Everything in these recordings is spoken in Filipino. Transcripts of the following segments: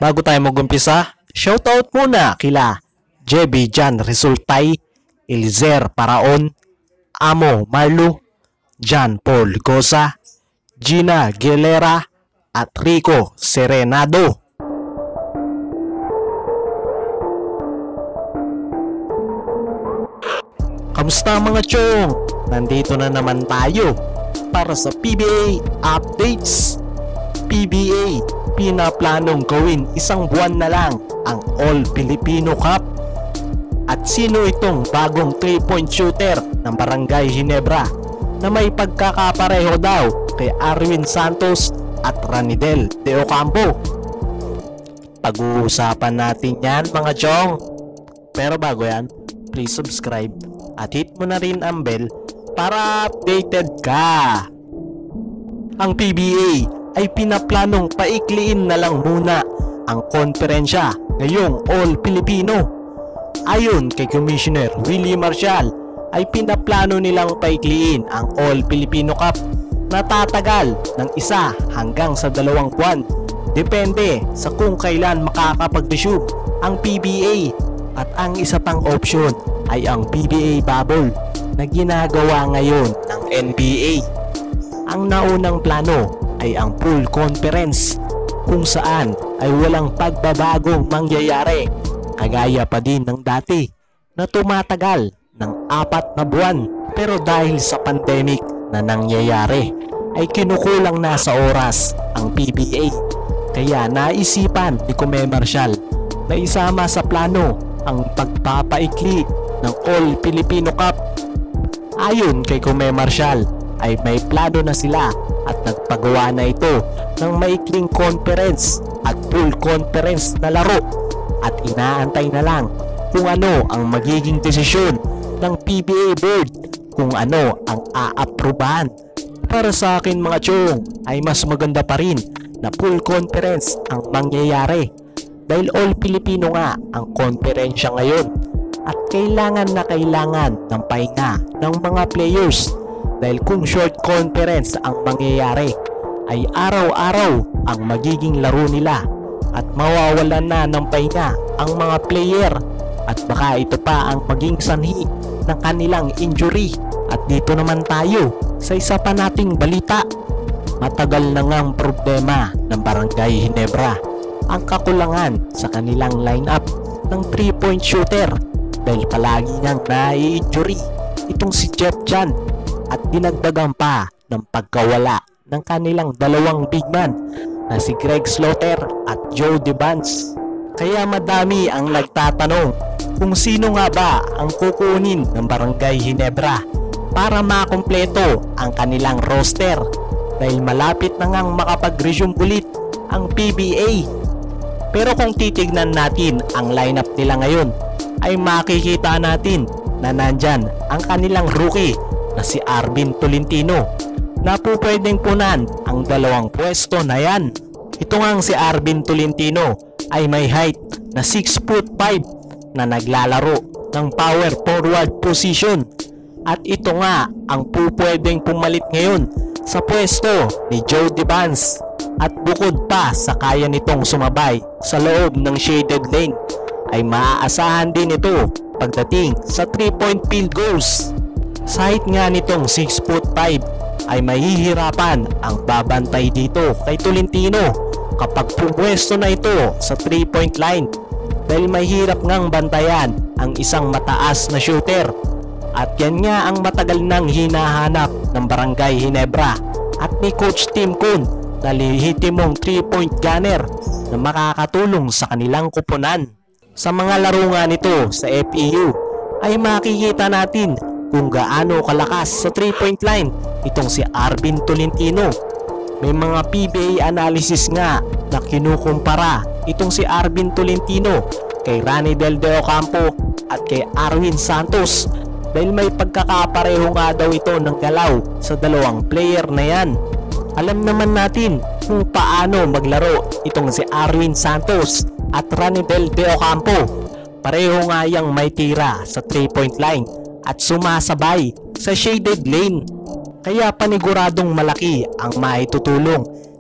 Bago tayo mag-umpisa, shoutout muna kila JB Jan Resultay, Elizer Paraon, Amo Marlo, John Paul Goza, Gina Gilera, at Rico Serenado. Kamusta mga chong? Nandito na naman tayo para sa PBA updates. PBA, pinaplanong gawin isang buwan na lang ang All-Filipino Cup. At sino itong bagong 3-point shooter ng Barangay Ginebra na may pagkakapareho daw kay Arwin Santos at Ranidel De Ocampo? Pag-uusapan natin yan mga chong. Pero bago yan, please subscribe at hit mo na rin ang bell para updated ka. Ang PBA ay pinaplanong paikliin na lang muna ang konferensya ngayong All-Filipino. Ayon kay Commissioner Willie Marcial ay pinaplano nilang paikliin ang All-Filipino Cup na tatagal ng 1 hanggang sa 2 buwan. Depende sa kung kailan makakapag-resume ang PBA. At ang isa pang option ay ang PBA bubble na ginagawa ngayon ng NBA. Ang naunang plano ay ang full conference kung saan ay walang pagbabagong mangyayari, kagaya pa din ng dati na tumatagal ng 4 na buwan. Pero dahil sa pandemic na nangyayari ay kinukulang na sa oras ang PBA, kaya naisipan ni Kume Marcial na isama sa plano ang pagpapaikli ng All-Filipino Cup. Ayon kay Kume Marcial ay may plano na sila at nagpagawa na ito ng maikling conference at full conference na laro, at inaantay na lang kung ano ang magiging desisyon ng PBA board kung ano ang aaprubahan. Para sa akin mga chong ay mas maganda pa rin na full conference ang mangyayari dahil All-Filipino nga ang konferensya ngayon at kailangan ng pahinga ng mga players, dahil kung short conference ang mangyayari ay araw-araw ang magiging laro nila at mawawalan na ng pahinga ang mga player, at baka ito pa ang maging sanhi ng kanilang injury. At dito naman tayo sa isa pa nating balita. Matagal na ngang problema ng Barangay Ginebra ang kakulangan sa kanilang lineup ng 3-point shooter dahil palagi niyang nai-injury itong si Jeff Jan, at dinagdagan pa ng pagkawala ng kanilang dalawang big man na si Greg Slaughter at Joe Devance. Kaya madami ang nagtatanong kung sino nga ba ang kukunin ng Barangay Ginebra para makumpleto ang kanilang roster, dahil malapit na ngang makapag-resume ulit ang PBA. Pero kung titignan natin ang lineup nila ngayon ay makikita natin na nandyan ang kanilang rookie na si Arvin Tolentino na po pwedeng punan ang 2 pwesto na yan. Ito ngang si Arvin Tolentino ay may height na 6'5" na naglalaro ng power forward position, at ito nga ang po pwedeng pumalit ngayon sa pwesto ni Joe Devance. At bukod pa sa kaya nitong sumabay sa loob ng shaded lane ay maaasahan din ito pagdating sa 3-point field goals. Sa height nga nitong 6'5" ay mahihirapan ang babantay dito kay Tolentino kapag pumwesto na ito sa 3-point line, dahil mahirap ngang bantayan ang isang mataas na shooter. At yan nga ang matagal nang hinahanap ng Barangay Ginebra at ni Coach Tim Kun na lehitimong 3-point gunner na makakatulong sa kanilang kupunan. Sa mga laro nga nito sa FEU ay makikita natin kung gaano kalakas sa 3-point line itong si Arvin Tolentino. May mga PBA analysis nga na kinukumpara itong si Arvin Tolentino kay Ranidel De Ocampo at kay Arwin Santos, dahil may pagkakapareho nga daw ito ng galaw sa 2 player na yan. Alam naman natin kung paano maglaro itong si Arwin Santos at Ranidel De Ocampo. Pareho nga yang may tira sa 3-point line at sumasabay sa shaded lane. Kaya paniguradong malaki ang maitutulong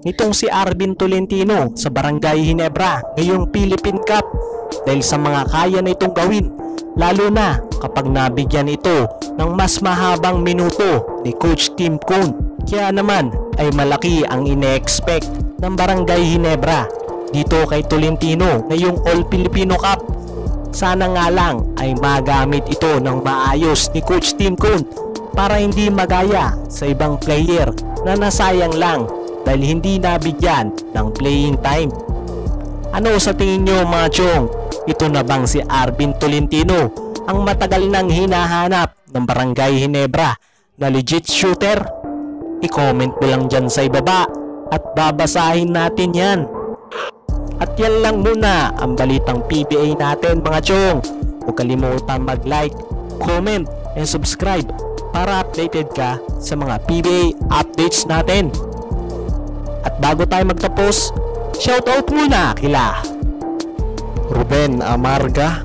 nitong si Arvin Tolentino sa Barangay Ginebra ngayong Philippine Cup dahil sa mga kaya na itong gawin, lalo na kapag nabigyan ito ng mas mahabang minuto ni Coach Tim Cone. Kaya naman ay malaki ang ine-expect ng Barangay Ginebra dito kay Tolentino ngayong All Filipino Cup. Sana nga lang ay magamit ito ng maayos ni Coach Tim Cone para hindi magaya sa ibang player na nasayang lang dahil hindi nabigyan ng playing time. Ano sa tingin nyo mga chong? Ito na bang si Arvin Tolentino ang matagal nang hinahanap ng Barangay Ginebra na legit shooter? I-comment mo lang dyan sa ibaba at babasahin natin yan. At yan lang muna ang balitang PBA natin mga chong. Huwag kalimutan mag-like, comment, and subscribe para updated ka sa mga PBA updates natin. At bago tayo magtapos, shoutout muna kila Ruben Amarga,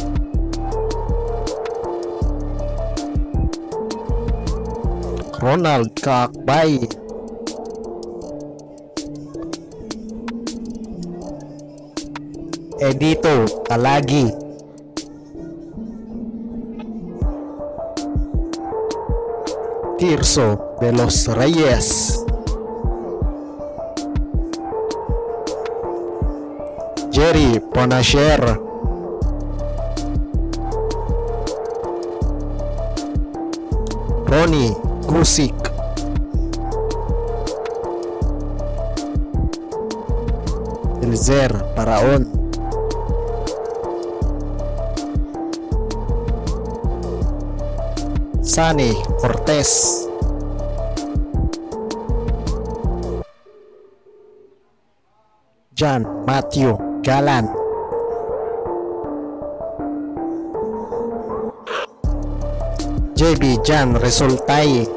Ronald Kakbay, Edito Kalagi, Tirso de los Reyes, Jerry Ponasher, Ronnie Gusik, Elzer Paraon, Sunny Cortez, John Matthew Galan, JB Jan Resultay,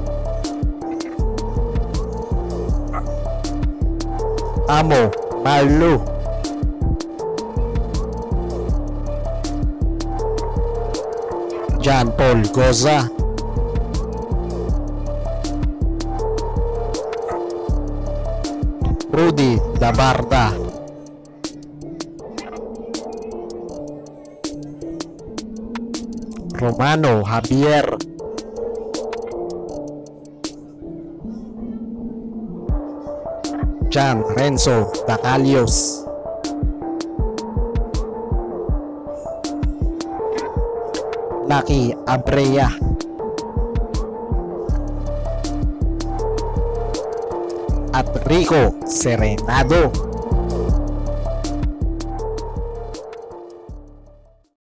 Amo Marlu, John Paul Goza, Rudy Labarda, Romano Javier, Jan Renzo Dacalios, Lucky Abrea, at Rico Serenado.